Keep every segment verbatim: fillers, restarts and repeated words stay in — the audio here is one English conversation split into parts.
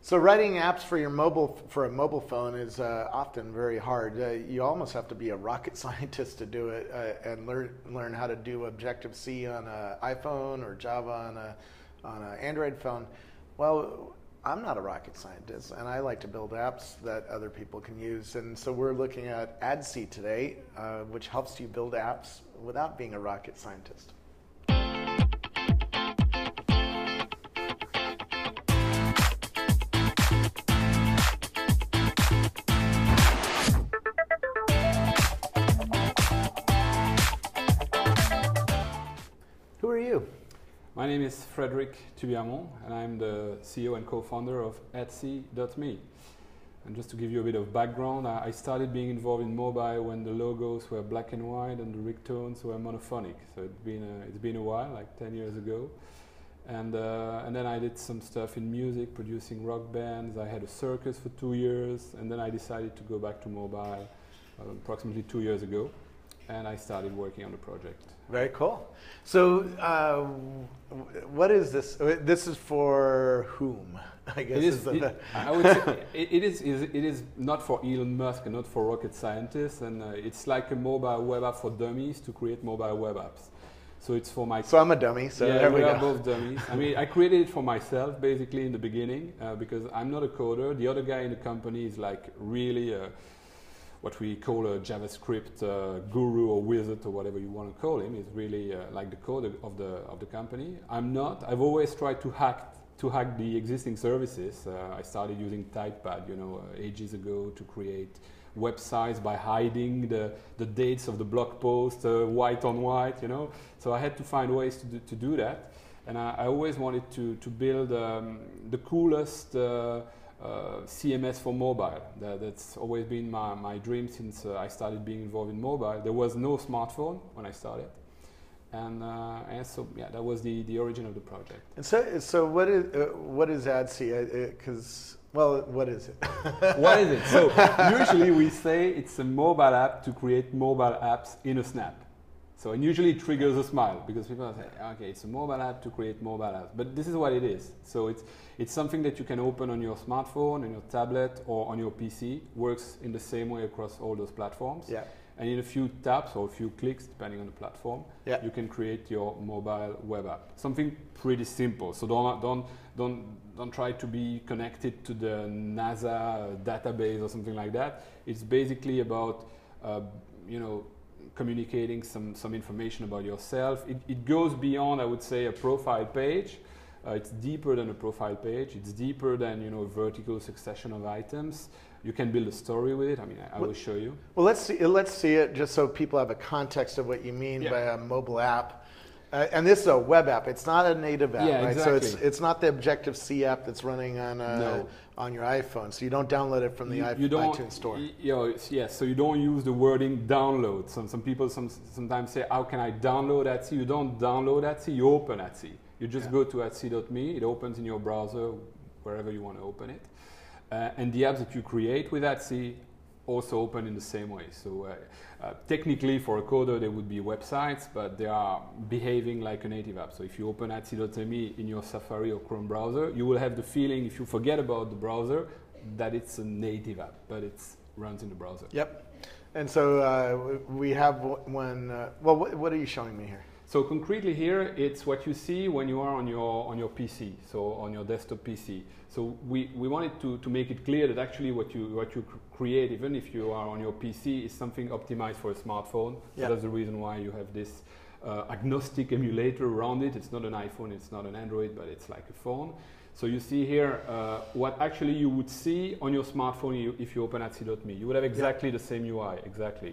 So writing apps for your mobile for a mobile phone is uh, often very hard. Uh, you almost have to be a rocket scientist to do it uh, and learn learn how to do Objective C on an iPhone or Java on a on an Android phone. Well, I'm not a rocket scientist, and I like to build apps that other people can use. And so we're looking at A D S Y today, uh, which helps you build apps without being a rocket scientist. Who are you? My name is Frédéric Tubiamont, and I'm the C E O and co-founder of A D S Y dot me. And just to give you a bit of background, I started being involved in mobile when the logos were black and white and the ringtones were monophonic. So it's been a, it's been a while, like ten years ago. And uh, and then I did some stuff in music, producing rock bands. I had a circus for two years, and then I decided to go back to mobile uh, approximately two years ago, and I started working on the project. Very cool. So, uh, what is this? This is for whom? I guess it is. is the, It, I would say it, it is. It is not for Elon Musk and not for rocket scientists, and uh, it's like a mobile web app for dummies to create mobile web apps. So it's for my. So I'm a dummy. So yeah, there we, we go. are both dummies. I mean, I created it for myself basically in the beginning uh, because I'm not a coder. The other guy in the company is like really a, what we call a JavaScript uh, guru or wizard or whatever you want to call him. He's really uh, like the coder of the of the company. I'm not. I've always tried to hack to hack the existing services. Uh, I started using TypePad, you know, uh, ages ago to create websites by hiding the the dates of the blog post uh, white on white, you know. So I had to find ways to do, to do that, and I, I always wanted to to build um, the coolest. Uh, Uh, C M S for mobile. That, that's always been my, my dream since uh, I started being involved in mobile. There was no smartphone when I started, and, uh, and so yeah, that was the, the origin of the project. And so, so what is uh, what is A D S Y? Because well, what is it? What is it? So usually we say it's a mobile app to create mobile apps in a snap. So and usually it triggers a smile because people say, okay, it's a mobile app to create mobile apps. But this is what it is. So it's it's something that you can open on your smartphone, on your tablet, or on your P C. Works in the same way across all those platforms. Yeah. And in a few taps or a few clicks, depending on the platform, yeah. you can create your mobile web app. Something pretty simple. So don't don't don't don't try to be connected to the NASA database or something like that. It's basically about uh, you know. communicating some, some information about yourself. It, it goes beyond, I would say, a profile page. Uh, it's deeper than a profile page. It's deeper than, you know, a vertical succession of items. You can build a story with it. I mean, I, I well, will show you. Well, let's see, let's see it just so people have a context of what you mean yeah. by a mobile app. Uh, and this is a web app. It's not a native app, yeah, right? Exactly. So it's it's not the Objective C app that's running on uh, no. on your iPhone. So you don't download it from the you, iPhone, you don't, iTunes store. You know, yes. So you don't use the wording download. Some some people some, sometimes say, "How can I download A D S Y?" You don't download A D S Y. You open A D S Y. You just yeah. go to A D S Y dot me. It opens in your browser wherever you want to open it, uh, and the apps that you create with A D S Y also open in the same way. So uh, uh, technically for a coder there would be websites, but they are behaving like a native app. So if you open A D S Y dot me in your Safari or Chrome browser, you will have the feeling, if you forget about the browser, that it's a native app, but it runs in the browser. Yep. And so uh, we have one, uh, well, what, what are you showing me here? So concretely here, it's what you see when you are on your on your P C, so on your desktop P C. So we, we wanted to, to make it clear that actually what you what you create, even if you are on your P C, is something optimized for a smartphone. So yeah. that's the reason why you have this uh, agnostic emulator around it. It's not an iPhone, it's not an Android, but it's like a phone. So you see here uh, what actually you would see on your smartphone you, if you open A D S Y dot me. You would have exactly yeah. the same U I, exactly.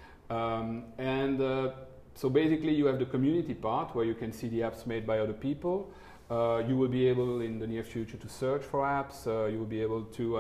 Um, and uh, So basically you have the community part where you can see the apps made by other people. Uh, you will be able in the near future to search for apps. Uh, you will be able to uh,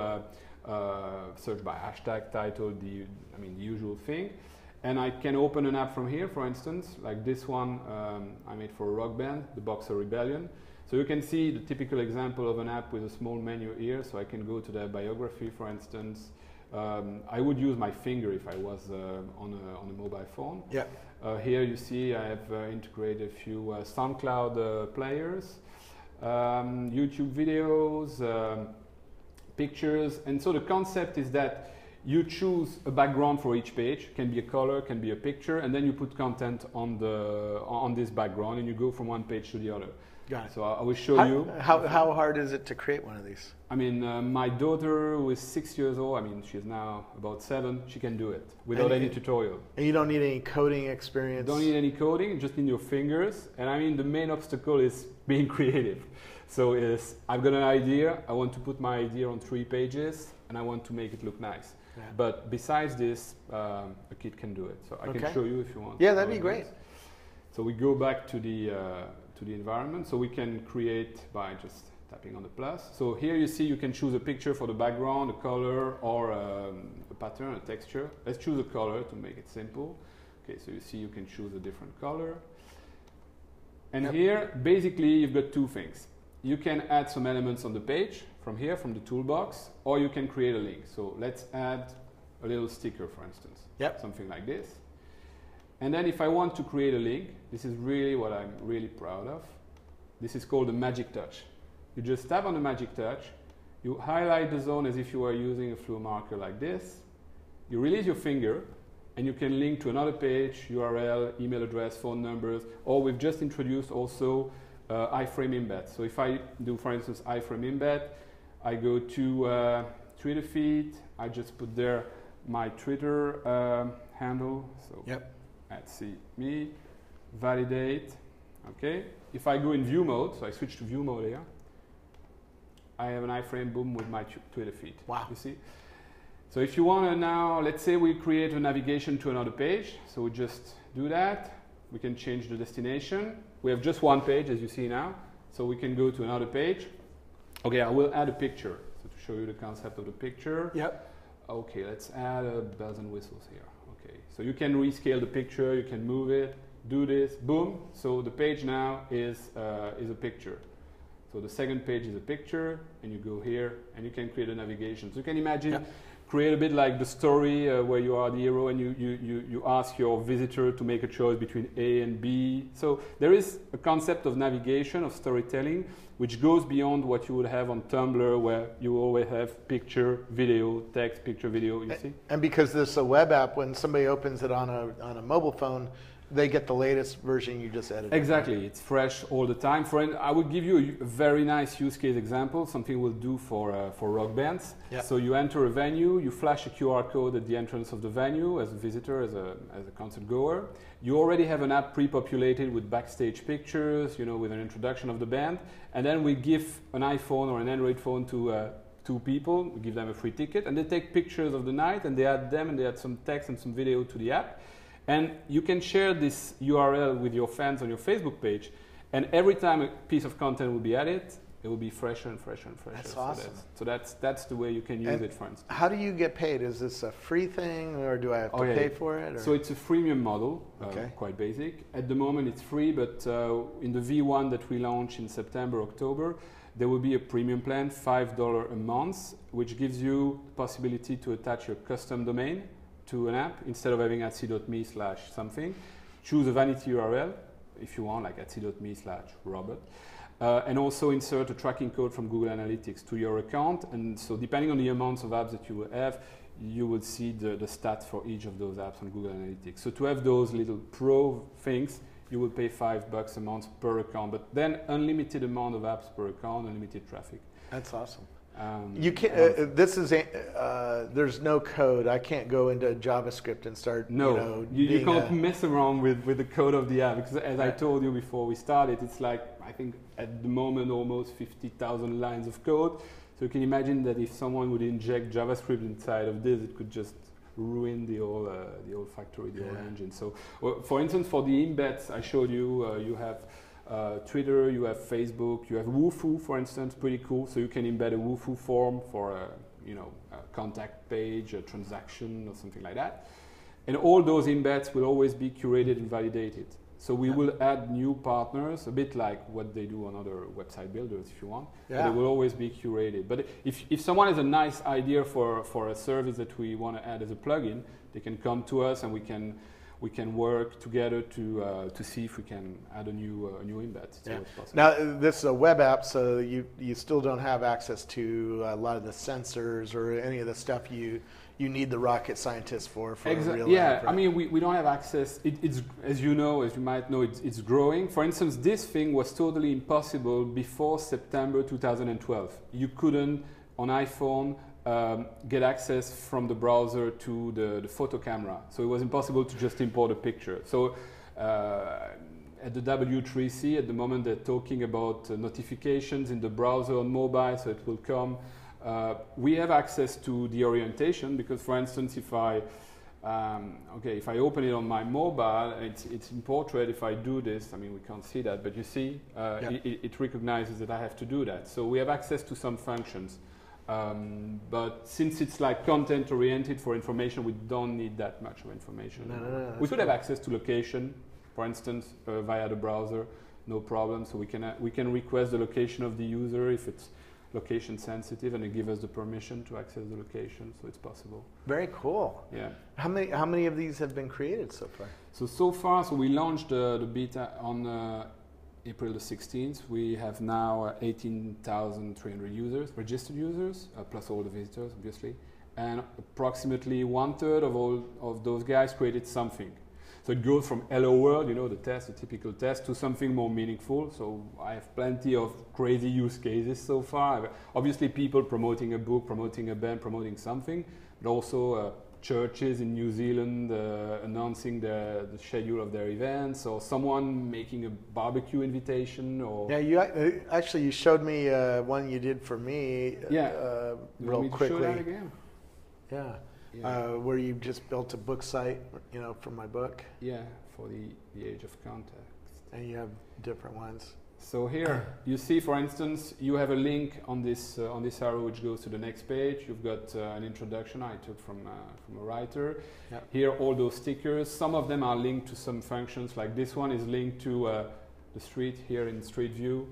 uh, search by hashtag, title, the, I mean the usual thing. And I can open an app from here, for instance, like this one um, I made for a rock band, the Boxer Rebellion. So you can see the typical example of an app with a small menu here. So I can go to their biography, for instance. Um, I would use my finger if I was uh, on, a, on a mobile phone. Yeah. Uh, here you see I have uh, integrated a few uh, SoundCloud uh, players, um, YouTube videos, um, pictures. And so the concept is that you choose a background for each page. Can be a color, can be a picture, and then you put content on the on this background, and you go from one page to the other. Got it. So I, I will show how, you. How how hard is it to create one of these? I mean, uh, my daughter who is six years old, I mean, she's now about seven, she can do it without and, any tutorial. And you don't need any coding experience? Don't need any coding, you just need your fingers. And I mean, the main obstacle is being creative. So is, I've got an idea, I want to put my idea on three pages, and I want to make it look nice. Yeah. But besides this, um, a kid can do it. So I okay. can show you if you want. Yeah, that'd be great. So we go back to the, uh, to the environment. So we can create by just tapping on the plus. So here you see you can choose a picture for the background, a color, or um, a pattern, a texture. Let's choose a color to make it simple. Okay, so you see you can choose a different color. And yep. here, basically, you've got two things. You can add some elements on the page from here, from the toolbox, or you can create a link. So let's add a little sticker, for instance. Yep. Something like this. And then if I want to create a link, this is really what I'm really proud of. This is called the magic touch. You just tap on the magic touch, you highlight the zone as if you were using a fluid marker like this, you release your finger, and you can link to another page, U R L, email address, phone numbers, or we've just introduced also uh, iframe embed. So if I do, for instance, iframe embed, I go to uh, Twitter feed, I just put there my Twitter um, handle, so yep. at see me, validate, okay. If I go in view mode, so I switch to view mode here, I have an iframe, boom, with my Twitter feed. Wow. You see? So if you want to now, let's say we create a navigation to another page. So we just do that. We can change the destination. We have just one page, as you see now. So we can go to another page. Okay, I will add a picture. So to show you the concept of the picture. Yep. Okay, let's add a bells and whistles here. Okay, so you can rescale the picture. You can move it. Do this. Boom. So the page now is uh, is a picture. So the second page is a picture, and you go here, and you can create a navigation. So you can imagine, yep. create a bit like the story uh, where you are the hero, and you, you, you, you ask your visitor to make a choice between A and B. So there is a concept of navigation, of storytelling, which goes beyond what you would have on Tumblr, where you always have picture, video, text, picture, video, you and, see? And because this is a web app, when somebody opens it on a, on a mobile phone, they get the latest version you just edited. Exactly, it's fresh all the time. For I would give you a very nice use case example, something we'll do for uh, for rock bands. Yep. So you enter a venue, you flash a Q R code at the entrance of the venue as a visitor, as a as a concert goer. You already have an app pre-populated with backstage pictures, you know, with an introduction of the band, and then we give an iPhone or an Android phone to uh, two people. We give them a free ticket, and they take pictures of the night, and they add them, and they add some text and some video to the app. And you can share this U R L with your fans on your Facebook page, and every time a piece of content will be added, it will be fresher and fresher and fresher. That's so awesome. That's, so that's that's the way you can use and it, for instance. How do you get paid? Is this a free thing, or do I have to oh, yeah, pay yeah. for it? Or? So it's a freemium model, okay. uh, quite basic. At the moment it's free, but uh, in the V one that we launch in September, October, there will be a premium plan, five dollars a month, which gives you the possibility to attach your custom domain to an app instead of having etsy dot me slash something. Choose a vanity U R L if you want, like etsy dot me slash Robert. Uh, and also insert a tracking code from Google Analytics to your account. And so depending on the amounts of apps that you will have, you will see the, the stats for each of those apps on Google Analytics. So to have those little pro things, you will pay five bucks a month per account, but then unlimited amount of apps per account, unlimited traffic. That's awesome. Um, you can't. Uh, this is. Uh, there's no code. I can't go into JavaScript and start. No, you, know, you, you can't a, mess around with, with the code of the app, because as I told you before we started, it's like I think at the moment almost fifty thousand lines of code. So you can imagine that if someone would inject JavaScript inside of this, it could just ruin the whole uh, the whole factory, the yeah. whole engine. So, well, for instance, for the embeds I showed you, uh, you have. Uh, Twitter, you have Facebook, you have Wufoo, for instance, pretty cool. So you can embed a Wufoo form for a, you know, a contact page, a transaction, or something like that. And all those embeds will always be curated and validated. So we yeah. will add new partners, a bit like what they do on other website builders, if you want. Yeah. But they will always be curated. But if if someone has a nice idea for for a service that we want to add as a plugin, they can come to us, and we can. we can work together to uh, to see if we can add a new uh, a new embed. It's Yeah. always possible. Now, this is a web app, so you, you still don't have access to a lot of the sensors or any of the stuff you you need the rocket scientists for for Exa- a real yeah, app, right? I mean, we, we don't have access. It, it's, as you know, as you might know, it's, it's growing. For instance, this thing was totally impossible before September two thousand twelve. You couldn't, on iPhone, um, get access from the browser to the, the photo camera. So it was impossible to just import a picture. So uh, at the W three C, at the moment, they're talking about uh, notifications in the browser on mobile, so it will come. Uh, we have access to the orientation because, for instance, if I um, okay, if I open it on my mobile, it's, it's in portrait. If I do this, I mean, we can't see that, but you see, uh, yeah. it, it recognizes that I have to do that. So we have access to some functions. Um, but since it's like content oriented for information, we don't need that much of information. No, no, no, we could cool. have access to location, for instance, uh, via the browser, no problem. So we can, uh, we can request the location of the user if it's location sensitive, and it gives us the permission to access the location, so it's possible. Very cool. Yeah. How many how many of these have been created so far? So so far, so we launched uh, the beta on uh, April the sixteenth. We have now uh, eighteen thousand three hundred users, registered users, uh, plus all the visitors, obviously, and approximately one third of all of those guys created something. So it goes from hello world, you know, the test, the typical test, to something more meaningful. So I have plenty of crazy use cases so far. Obviously people promoting a book, promoting a band, promoting something, but also uh, churches in New Zealand uh, announcing the, the schedule of their events, or someone making a barbecue invitation. Or Yeah, you ac- actually you showed me uh, one you did for me. Yeah. Uh, You real want me to quickly. show that again? Yeah. Yeah. Uh, where you just built a book site, you know, for my book, Yeah, for the, the age of context. and you have different ones. So here you see, for instance, you have a link on this uh, on this arrow which goes to the next page. You've got uh, an introduction I took from uh, from a writer. Yep. Here, all those stickers. Some of them are linked to some functions. Like this one is linked to uh, the street here in Street View.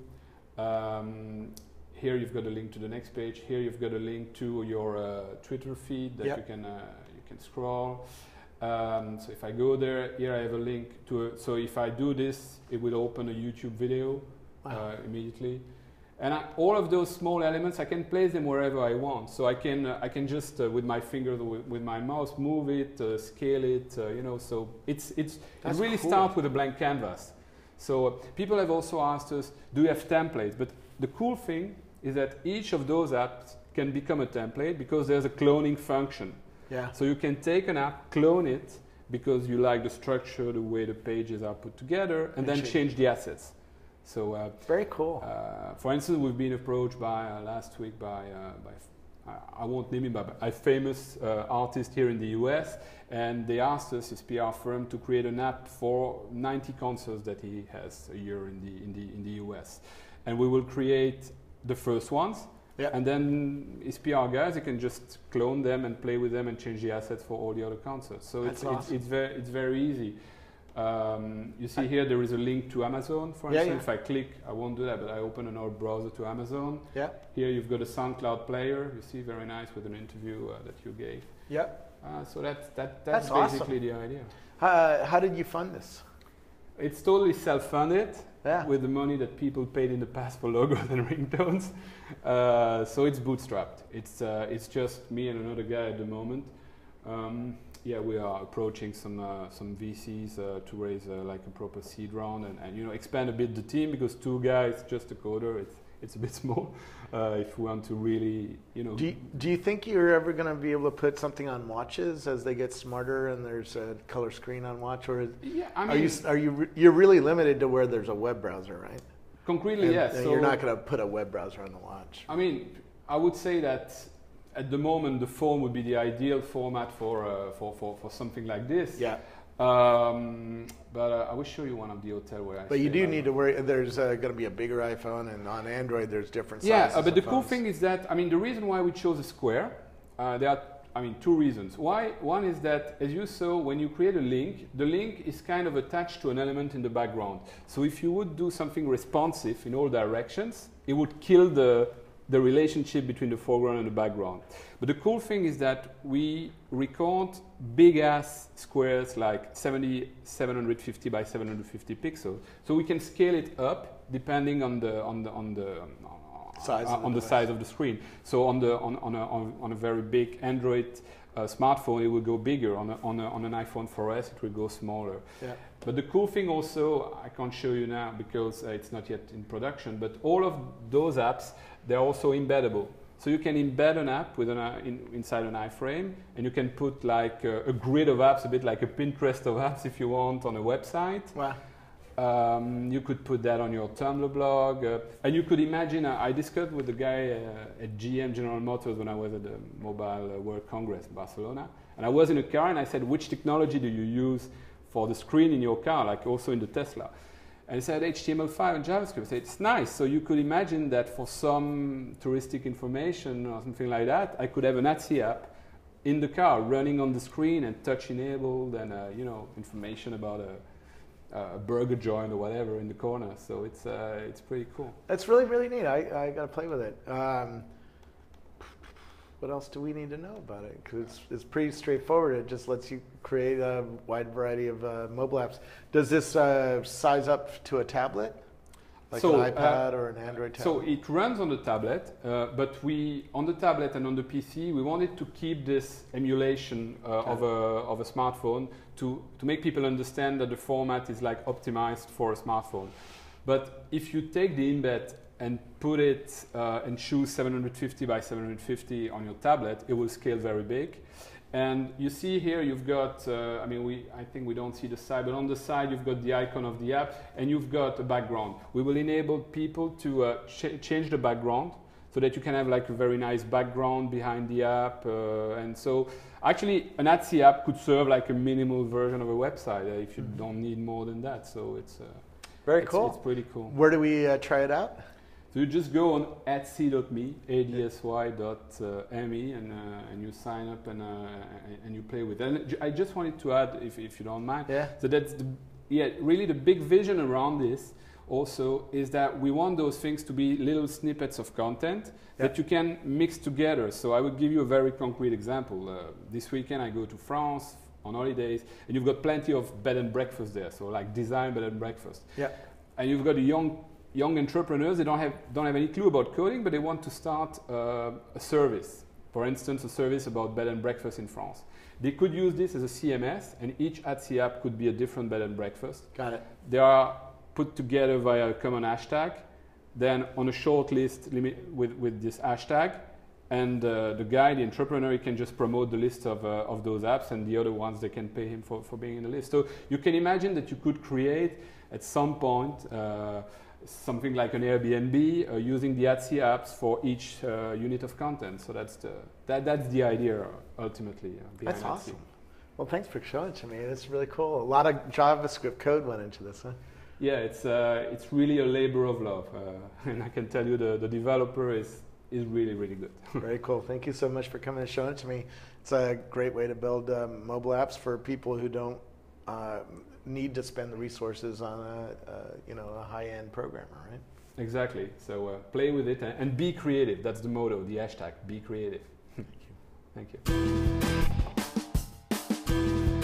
Um, here you've got a link to the next page. Here you've got a link to your uh, Twitter feed that yep. you can uh, you can scroll. Um, so if I go there, here I have a link to. A, so if I do this, it will open a YouTube video. Wow. Uh, immediately, and I, all of those small elements, I can place them wherever I want. So I can uh, I can just uh, with my finger with, with my mouse move it, uh, scale it, uh, you know. So it's it's That's it really cool. starts with a blank canvas. So uh, people have also asked us, do you have templates? But the cool thing is that each of those apps can become a template because there's a cloning function. Yeah. So you can take an app, clone it because you like the structure, the way the pages are put together, and, And then change. change the assets. So uh, Very cool. uh, for instance, we've been approached by uh, last week by, uh, by I, I won't name him, but a famous uh, artist here in the U S, and they asked us, his P R firm, to create an app for ninety concerts that he has a year in the in the in the U S, and we will create the first ones, Yep. and then his P R guys, they can just clone them and play with them and change the assets for all the other concerts. So That's it's, awesome. it's it's very it's very easy. Um, you see here there is a link to Amazon, for Yeah, instance. yeah. If I click, I won't do that, but I open another browser to Amazon. Yeah. Here you've got a SoundCloud player. You see, very nice, with an interview uh, that you gave. Yep. Uh, so that's that, that's, That's basically awesome. the idea. Uh, how did you fund this? It's totally self-funded Yeah. with the money that people paid in the past for logos and ringtones. Uh, so it's bootstrapped. It's uh, it's just me and another guy at the moment. Um, yeah, we are approaching some uh, some V Cs uh, to raise uh, like a proper seed round and, and you know expand a bit the team, because two guys, just a coder, it's it's a bit small. Uh, if we want to really, you know. Do you, do you think you're ever going to be able to put something on watches as they get smarter and there's a color screen on watch, or is, Yeah, I mean, are you are you re- you're really limited to where there's a web browser, right? concretely, And, yes. and so you're not going to put a web browser on the watch. I mean, I would say that at the moment the phone would be the ideal format for uh, for, for for something like this. Yeah. Um, but uh, I will show you one of the hotel where I. But you stay, do by need the to worry. There's uh, going to be a bigger iPhone, and on Android there's different Yeah, sizes. uh, but of the cool phones. thing is that, I mean, the reason why we chose a square, uh, there are, I mean, two reasons. Why? One is that, as you saw, when you create a link, the link is kind of attached to an element in the background. So if you would do something responsive in all directions, it would kill the the relationship between the foreground and the background. But the cool thing is that we record big ass squares like seventy-seven fifty by seven fifty pixels, so we can scale it up depending on the on the on the uh, size uh, of on the the size of the screen. So on the on on a, on, on a very big Android uh, smartphone, it will go bigger. On a, on a, on an iPhone four S, it will go smaller. Yeah. But the cool thing also, I can't show you now because uh, it's not yet in production, but all of those apps, they're also embeddable. So you can embed an app with an, uh, in, inside an iframe, and you can put like a, a grid of apps, a bit like a Pinterest of apps if you want, on a website. Wow. Um, you could put that on your Tumblr blog, uh, and you could imagine, uh, I discussed with the guy uh, at G M, General Motors, when I was at the Mobile uh, World Congress in Barcelona, and I was in a car and I said, which technology do you use for the screen in your car, like also in the Tesla? And he said H T M L five and JavaScript. I said, it's nice. So you could imagine that for some touristic information or something like that, I could have an A D S Y app in the car running on the screen and touch enabled and uh, you know, information about a, a burger joint or whatever in the corner. So it's uh, it's pretty cool. That's really, really neat. I, I got to play with it. Um, what else do we need to know about it? Because it's, it's pretty straightforward. It just lets you create a wide variety of uh, mobile apps. Does this uh, size up to a tablet? Like so, an iPad uh, or an Android tablet? So it runs on the tablet, uh, but we, on the tablet and on the P C, we wanted to keep this emulation uh, okay. of, a, of a smartphone to, to make people understand that the format is like optimized for a smartphone. But if you take the embed and put it uh, and choose seven fifty by seven fifty on your tablet, it will scale very big. And you see here, you've got, uh, I mean, we, I think we don't see the side, but on the side, you've got the icon of the app, and you've got a background. We will enable people to uh, ch change the background so that you can have like a very nice background behind the app. Uh, and so actually, an A D S Y app could serve like a minimal version of a website uh, if you mm-hmm. don't need more than that. So it's uh, very it's, cool. It's pretty cool. Where do we uh, try it out? So you just go on A D S Y dot me, A D S Y dot me, and, uh, and you sign up and, uh, and you play with it. And I just wanted to add, if, if you don't mind, yeah. so that's the, yeah, really the big vision around this also is that we want those things to be little snippets of content yeah. that you can mix together. So I would give you a very concrete example. Uh, this weekend I go to France on holidays, and you've got plenty of bed and breakfast there, so like design bed and breakfast. Yeah. And you've got a young young entrepreneurs, they don't have, don't have any clue about coding, but they want to start uh, a service. For instance, a service about bed and breakfast in France. They could use this as a C M S, and each A D S Y app could be a different bed and breakfast. Got it. They are put together via a common hashtag, then on a short list limit with, with this hashtag, and uh, the guy, the entrepreneur, he can just promote the list of, uh, of those apps, and the other ones, they can pay him for, for being in the list. So you can imagine that you could create, at some point, uh, something like an Airbnb uh, using the A D S Y apps for each uh, unit of content. So that's the that that's the idea ultimately. Uh, behind that's awesome. A D S Y. Well, thanks for showing it to me. It's really cool. A lot of JavaScript code went into this, huh? Yeah, it's uh, it's really a labor of love, uh, and I can tell you the the developer is is really really good. Very cool. Thank you so much for coming and showing it to me. It's a great way to build um, mobile apps for people who don't. Uh, need to spend the resources on a, a you know a high-end programmer, right? Exactly. So uh, play with it and, and be creative. That's the motto, the hashtag. Be creative. Thank you. Thank you.